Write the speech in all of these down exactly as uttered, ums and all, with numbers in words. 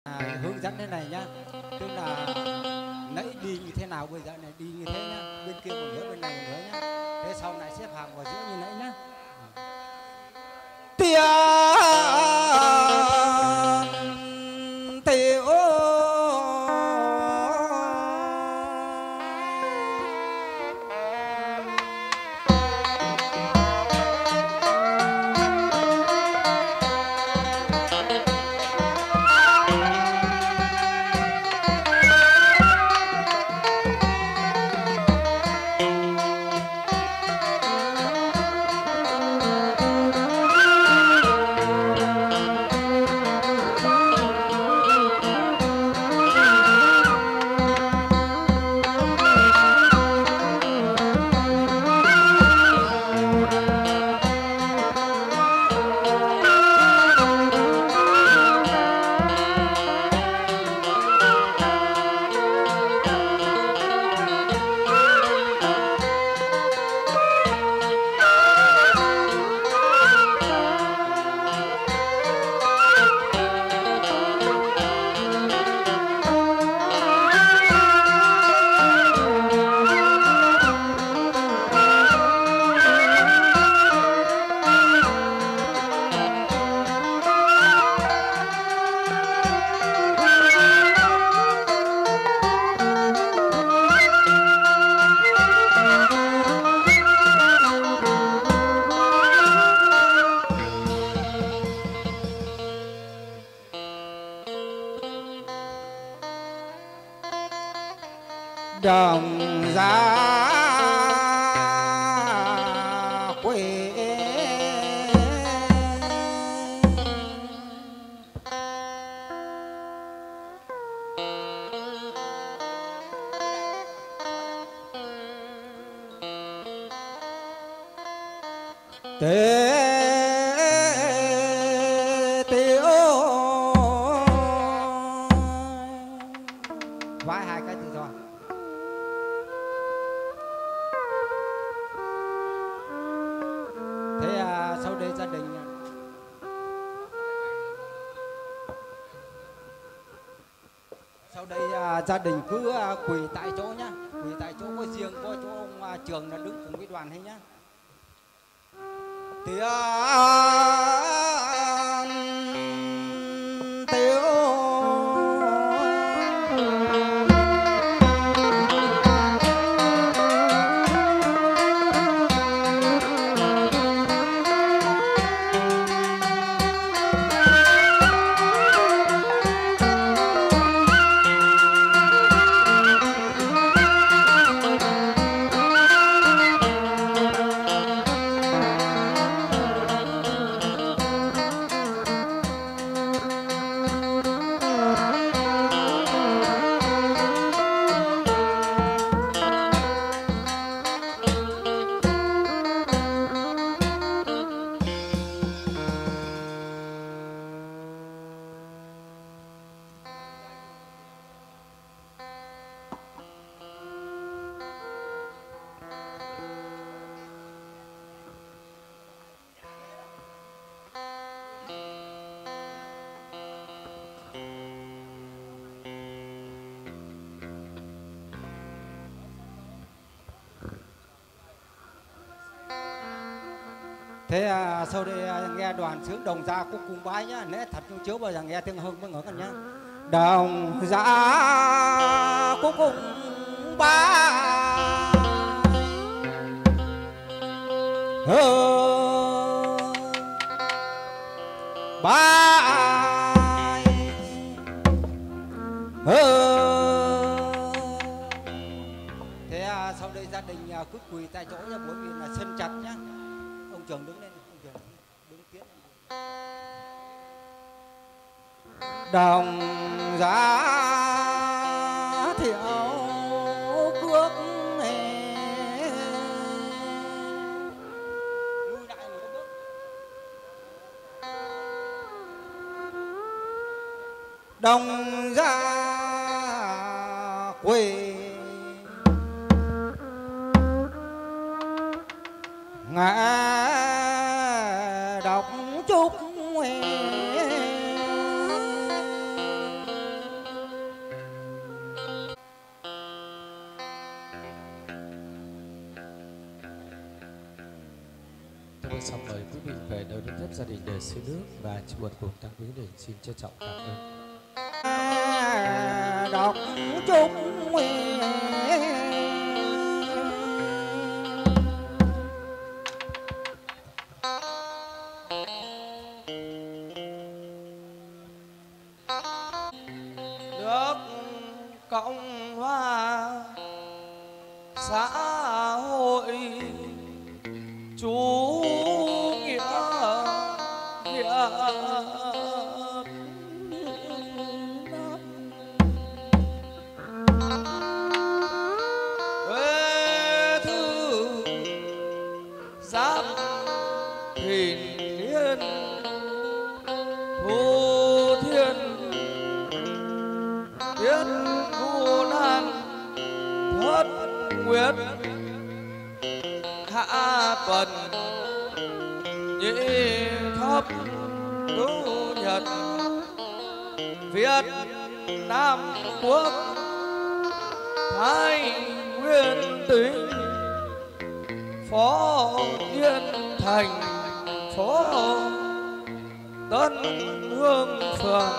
À, hướng dẫn thế này nhá, tức là nãy đi như thế nào bây giờ này đi như thế nhá, bên kia một nửa bên này một nửa nhá, thế sau này xếp hàng vào giữa như nãy nhá. Tiền tiểu đồng giá quê tế tiêu vái hai cái tự do. Thế à, sau đây gia đình sau đây à, gia đình cứ à, quỳ tại chỗ nhá, quỳ tại chỗ, có riêng có chỗ ông à, Trường là đứng cùng với đoàn hay nhá. Tiếng tiêu thế à, sau đây à, nghe đoàn sướng đồng gia cũng cùng bái nhá, nét thật như chiếu bao giờ nghe tiếng hưng mới ngỡกันnhá. Đồng gia cũng cùng bái hơ bái hơ. Thế à, sau đây gia đình à, cứ quỳ tại chỗ nhá, bởi vì là sân chặt nhá. Ông Trường đứng lên, ông Trường đứng tiếp. Đồng giá thiểu cước đồng giá quê ngã đọc chúc Vừa xong mời quý vị về nơi đến thép gia đình để xứ nước và chia buồn cùng tăng quý để xin trân trọng cảm ơn. Đọc chung nguyện nước Cộng hòa xã hội chủ nghĩa Việt Nam. Huế thư giáp thìn niên thu thiên tiết vu nan thất nguyệt hạ tuần nhị thập tứ nhật Việt Nam quốc Thái Nguyên tỉnh Phó Yên Thành phố Tân Hương phường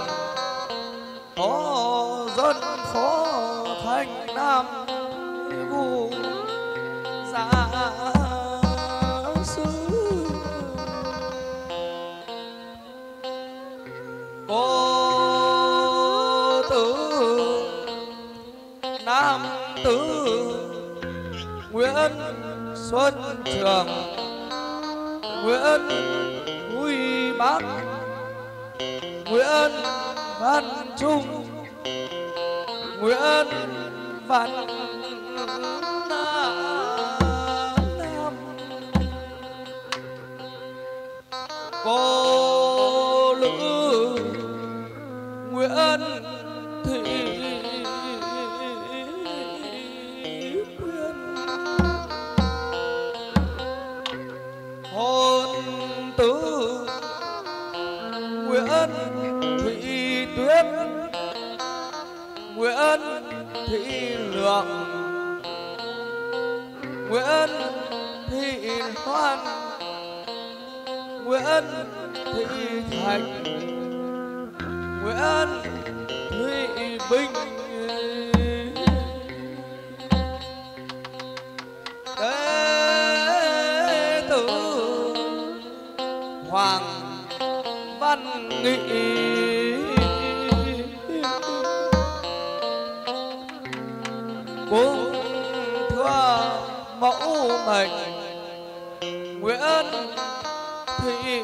có dân phố Thành Nam Vu Gia Sư cô tử nam tử Nguyễn Xuân Trường Nguyễn Huy Bắc Nguyễn Văn Trung Nguyễn Văn Nam cô Lữ Nguyễn Thị Quyên hôn tử Nguyễn Thị Tuyết Nguyễn Thị Lượng Nguyễn Thị Loan Nguyễn Thị Thành Nguyễn Thị Bình Tế tử Hoàng Văn Nghị cùng thưa mẫu mệnh Nguyễn Thị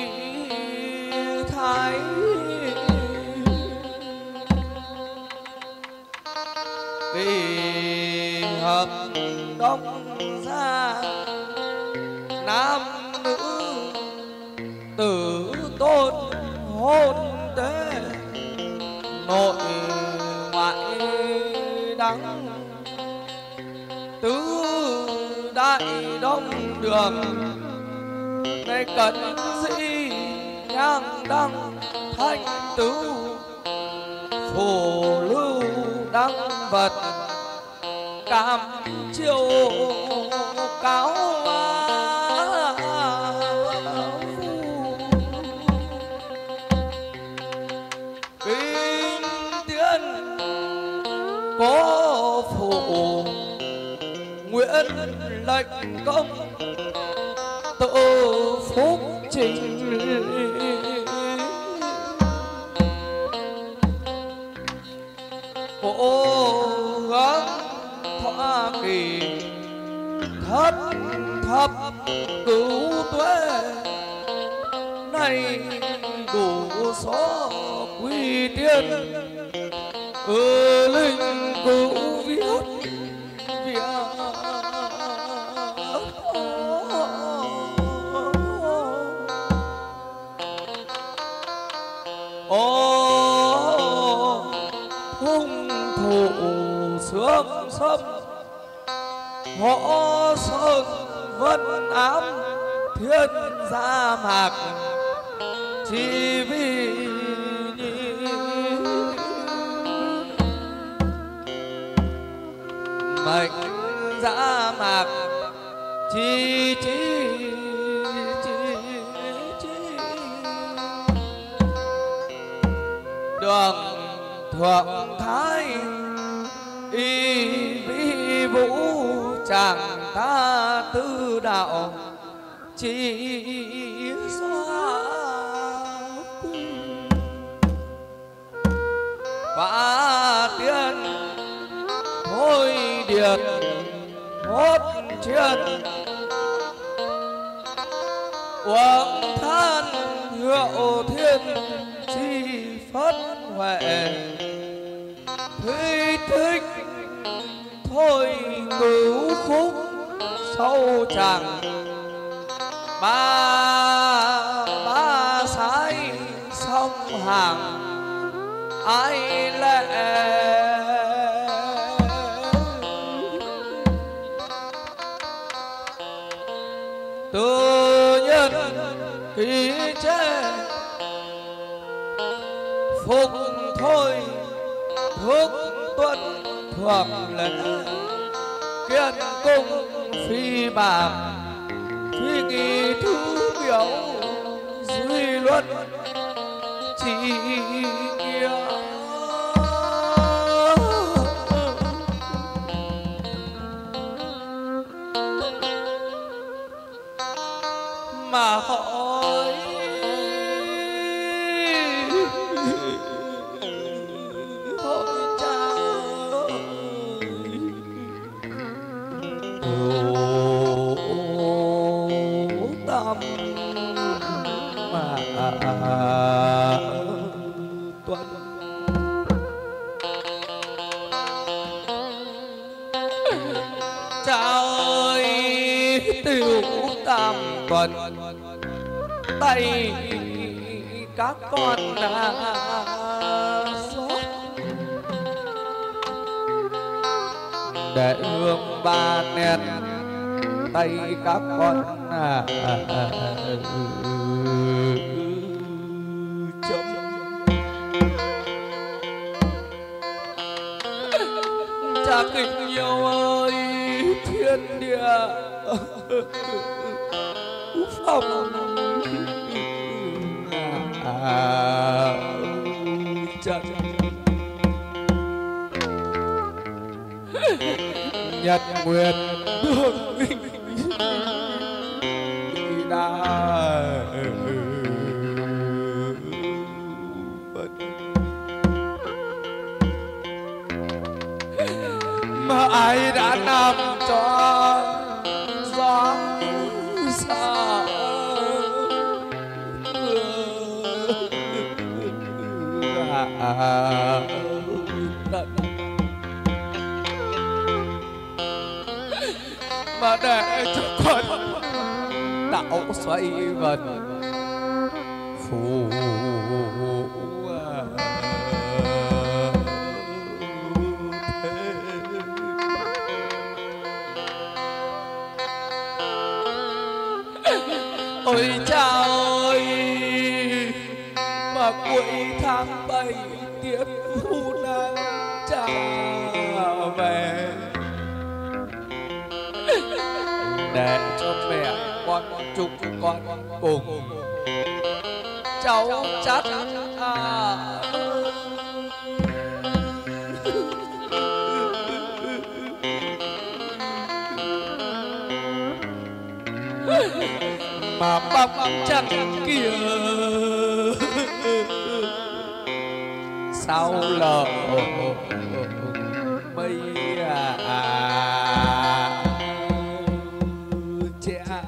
Thái vì hợp đông gia nam nữ tử tôn hôn tế nội ngoại đắng tứ đại đông đường ngày cận sĩ nhang đăng thanh tứ phù lưu đăng vật cảm chiêu cáo kinh tiến có phụ Nguyễn lệnh công tự phúc trình cố gắng thoa kỳ thất thập cứu tuế này đủ số quy tiên ừ linh cứu viết việc ô hung thủ sướng sâm họ sơn vân ám thiên gia mạc chỉ vì mệnh dã mạc chi chi đường thượng thái y vi vũ chàng ta tư đạo chỉ xóa và tiên thôi điệt hốt chiến quang than hiệu thiên chi phất huệ thủy thích thôi cứu khúc sâu chẳng ba ba sái sông hàng ai lệ tự nhân khí chế phục thôi thuốc tuân thuộc lệ kiên cung phi bạc phi kỳ thứ biểu duy luân chỉ nghĩa mà hỏi hỏi cha tâm mà tuân cha ơi tiểu tam tuần tay các con đã xót để hương ba nét tay các con à, à, à, chấm cha kính yêu ơi thiên địa phong à, chân nhật nguyệt hương minh đa mà ai đã nằm cho gió xa à, mà để cho con đạo xoay vần phù ôi cha ơi mà cuối tháng bảy tiết thu nan trả về để cho mẹ con chúc con cùng cháu chắt à. Mà bắp chẳng kia sao lờ mây à cha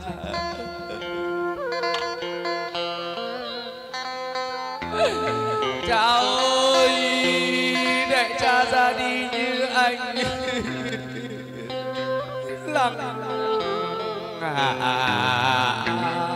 cha ơi để cha ra đi như anh lặng à